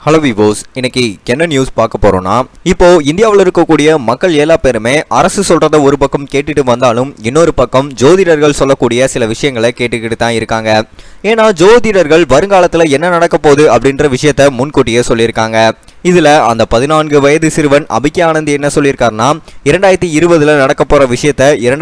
Hello விவோஸ், இன்னைக்கு என்ன news பார்க்க போறோம்னா, இப்போ இந்தியாவில் இருக்கக்கூடிய மக்கள் எல்லா பேருமே அரசு சொல்றத ஒரு பக்கம் கேட்டுட்டு வந்தாலும் இன்னொரு பக்கம் ஜோதிடர்கள் சொல்லக்கூடிய சில விஷயங்களை கேட்டுக்கிட்டு தான் இருக்காங்க. ஏன்னா ஜோதிடர்கள் வருங்காலத்துல என்ன நடக்க போகுது அப்படின்ற விஷயத்த முன்கூட்டியே சொல்லியிருக்காங்க. இதுல அந்த 14 வயது சிறுவன் அபிக்கே ஆனந்த் என்ன சொல்லியிருக்காருன்னா, 2020 நடக்க போற விஷயத்த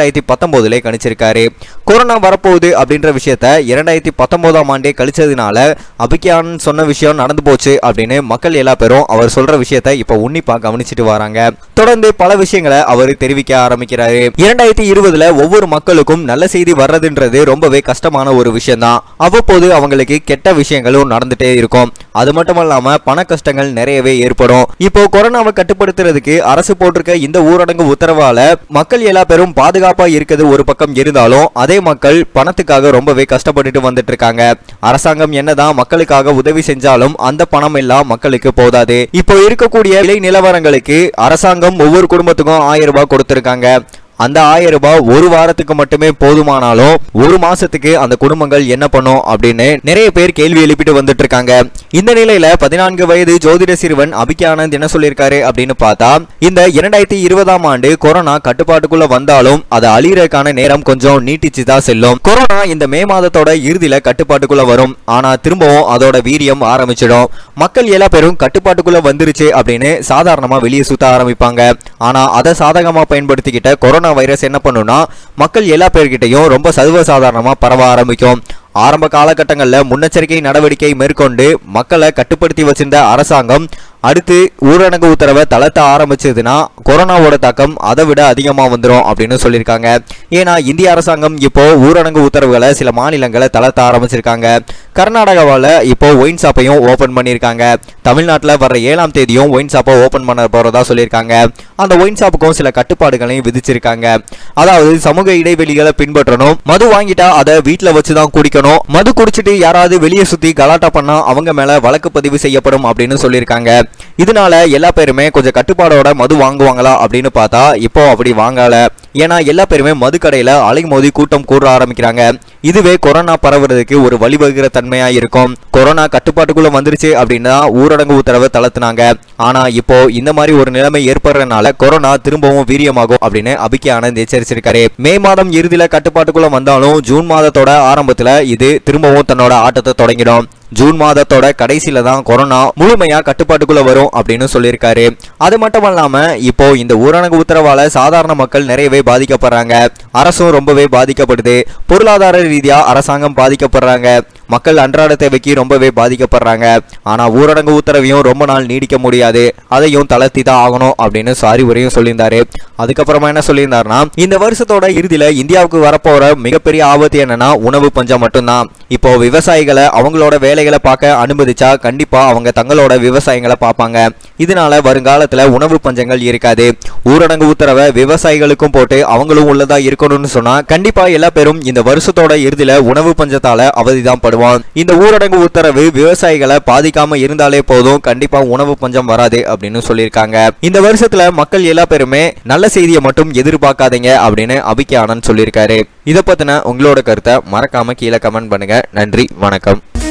2019 கணிச்சிருக்காரு. கொரோனா வரப்போகுது அப்படின்ற விஷயத்த 2019ஆம் ஆண்டே கழிச்சதுனால அபிக்கே ஆனந்த் சொன்ன விஷயம் நடந்து போச்சு அப்படின்னு மக்கள் எல்லா பேரும் அவர் சொல்ற விஷயத்த இப்ப உன்னிப்பா கவனிச்சுட்டு வராங்க. தொடர்ந்து பல விஷயங்களை அவர் தெரிவிக்க ஆரம்பிக்கிறாரு. 2020 ஒவ்வொரு மக்களுக்கும் நல்ல செய்தி வர்றதுன்றது ரொம்பவே கஷ்டமான ஒரு விஷயம் தான். அவ்வப்போது அவங்களுக்கு கெட்ட விஷயங்களும் நடந்துட்டே இருக்கும். அது மட்டும் இல்லாம பண கஷ்டங்கள் நிறையவே ஏற்படும். இப்போ கொரோனாவை கட்டுப்படுத்துறதுக்கு அரசு போட்டிருக்க இந்த ஊரடங்கு உத்தரவால மக்கள் எல்லா பேரும் பாதுகாப்பா இருக்கிறது ஒரு பக்கம் இருந்தாலும் அதே மக்கள் பணத்துக்காக ரொம்பவே கஷ்டப்பட்டுட்டு வந்துட்டு இருக்காங்க. அரசாங்கம் என்னதான் மக்களுக்காக உதவி செஞ்சாலும் அந்த பணம் எல்லாம் மக்களுக்கு போதாது. இப்போ இருக்கக்கூடிய விலை நிலவரங்களுக்கு அரசாங்கம் ஒவ்வொரு குடும்பத்துக்கும் 1000 ரூபாய் கொடுத்திருக்காங்க. அந்த 1000 ரூபாய் ஒரு வாரத்துக்கு மட்டுமே போதுமானாலும் ஒரு மாசத்துக்கு அந்த குடும்பங்கள் என்ன பண்ணும் அப்படின்னு நிறைய பேர் கேள்வி எழுப்பிட்டு வந்துட்டு இருக்காங்க. இந்த நிலையில 14 வயது ஜோதிட சிறுவன் அபிக்கே ஆனந்த் என்ன சொல்லியிருக்காரு அப்படின்னு பார்த்தா, இந்த 2020ஆம் ஆண்டு கொரோனா கட்டுப்பாட்டுக்குள்ள வந்தாலும் அது அழியறதுக்கான நேரம் கொஞ்சம் நீட்டிச்சு தான் செல்லும். கொரோனா இந்த மே மாதத்தோட இறுதியில கட்டுப்பாட்டுக்குள்ள வரும். ஆனா திரும்பவும் அதோட வீரியம் ஆரம்பிச்சிடும். மக்கள் எல்லா பேரும் கட்டுப்பாட்டுக்குள்ள வந்துருச்சு அப்படின்னு சாதாரணமா வெளியே சுத்த ஆரம்பிப்பாங்க. ஆனா அதை சாதகமா பயன்படுத்திக்கிட்ட கொரோனா வைரஸ் என்ன பண்ணுனா, மக்கள் எல்லா பேர்கிட்டையும் ரொம்ப சர்வசாதாரணமா பரவ ஆரம்பிக்கும். ஆரம்ப காலகட்டங்களில் முன்னெச்சரிக்கை நடவடிக்கை மேற்கொண்டு மக்களை கட்டுப்படுத்தி வச்சிருந்த அரசாங்கம் அடுத்து ஊரடங்கு உத்தரவை தளர்த்த ஆரம்பிச்சதுன்னா கொரோனாவோட தாக்கம் அதை விட அதிகமாக வந்துடும் அப்படின்னு சொல்லியிருக்காங்க. ஏன்னா இந்திய அரசாங்கம் இப்போ ஊரடங்கு உத்தரவுகளை சில மாநிலங்களை தளர்த்த ஆரம்பிச்சிருக்காங்க. கர்நாடகாவில் இப்போ ஒயின் ஷாப்பையும் ஓபன் பண்ணியிருக்காங்க. தமிழ்நாட்டில் வர 7ஆம் தேதியும் ஒயின் ஷாப்பை ஓபன் பண்ண போறதா சொல்லியிருக்காங்க. அந்த ஒயின் ஷாப்புக்கும் சில கட்டுப்பாடுகளையும் விதிச்சிருக்காங்க. அதாவது சமூக இடைவெளிகளை பின்பற்றணும், மது வாங்கிட்டா அதை வீட்டில் வச்சுதான் குடிக்கணும், மது குடிச்சிட்டு யாராவது வெளியே சுத்தி கலாட்டா பண்ணா அவங்க மேல வழக்கு பதிவு செய்யப்படும் அப்படின்னு சொல்லியிருக்காங்க. இதனால எல்லா பேருமே கொஞ்சம் கட்டுப்பாடோட மது வாங்குவாங்களா அப்படின்னு பார்த்தா இப்போ அப்படி வாங்கல. ஏன்னா எல்லா பேருமே மது கடையில அலைமோதி கூட்டம் கூட ஆரம்பிக்கிறாங்க. இதுவே கொரோனா பரவுறதுக்கு ஒரு வழிவகுக்கிற தன்மையா இருக்கும். கொரோனா கட்டுப்பாட்டுக்குள்ள வந்துருச்சு அப்படின்னா ஊரடங்கு உத்தரவை தளர்த்தினாங்க. ஆனா இப்போ இந்த மாதிரி ஒரு நிலைமை ஏற்படுறதுனால கொரோனா திரும்பவும் வீரியமாகும் அப்படின்னு அபிக்கே ஆனந்த் எச்சரிச்சிருக்காரு. மே மாதம் இறுதியில கட்டுப்பாட்டுக்குள்ள வந்தாலும் ஜூன் மாதத்தோட ஆரம்பத்துல இது திரும்பவும் தன்னோட ஆட்டத்தை தொடங்கிடும். ஜூன் மாதத்தோட கடைசியில தான் கொரோனா முழுமையா கட்டுப்பாட்டுக்குள்ள வரும் அப்படின்னு சொல்லியிருக்காரு. அது மட்டும் இல்லாம இப்போ இந்த ஊரடங்கு உத்தரவால சாதாரண மக்கள் நிறையவே பாதிக்கப்படுறாங்க. அரசும் ரொம்பவே பாதிக்கப்படுது. பொருளாதார ரீதியா அரசாங்கம் பாதிக்கப்படுறாங்க. மக்கள் அன்றாட தேவைக்கு ரொம்பவே பாதிக்கப்படுறாங்க. ஆனா ஊரடங்கு உத்தரவையும் ரொம்ப நாள் நீடிக்க முடியாது, அதையும் தளர்த்தி தான் ஆகணும் அப்படின்னு அறிவுரையும் சொல்லியிருந்தாரு. அதுக்கப்புறமா என்ன சொல்லியிருந்தாருன்னா, இந்த வருஷத்தோட இறுதியில இந்தியாவுக்கு வரப்போற மிகப்பெரிய ஆபத்து என்னன்னா உணவு பஞ்சம் மட்டும்தான். இப்போ விவசாயிகளை அவங்களோட வேலைகளை பார்க்க அனுமதிச்சா கண்டிப்பா அவங்க தங்களோட விவசாயங்களை பார்ப்பாங்க. இதனால வருங்காலத்துல உணவு பஞ்சங்கள் இருக்காது. ஊரடங்கு உத்தரவை விவசாயிகளுக்கும் போட்டு அவங்களும் உள்ளதா இருக்கணும்னு சொன்னா கண்டிப்பா எல்லா பேரும் இந்த வருஷத்தோட இறுதியில உணவு பஞ்சத்தால அவதிதான் படுவாங்க. இந்த ஊரடங்கு உத்தரவு விவசாயிகளை பாதிக்காம இருந்தாலே போதும், கண்டிப்பா உணவு பஞ்சம் வராது அப்படின்னு சொல்லியிருக்காங்க. இந்த வருஷத்துல மக்கள் எல்லா பேருமே நல்ல செய்தியை மட்டும் எதிர்பார்க்காதீங்க அப்படின்னு அபிக்கே ஆனந்த் சொல்லியிருக்காரு. இதை பத்தின உங்களோட கருத்தை மறக்காம கீழே கமெண்ட் பண்ணுங்க. நன்றி, வணக்கம்.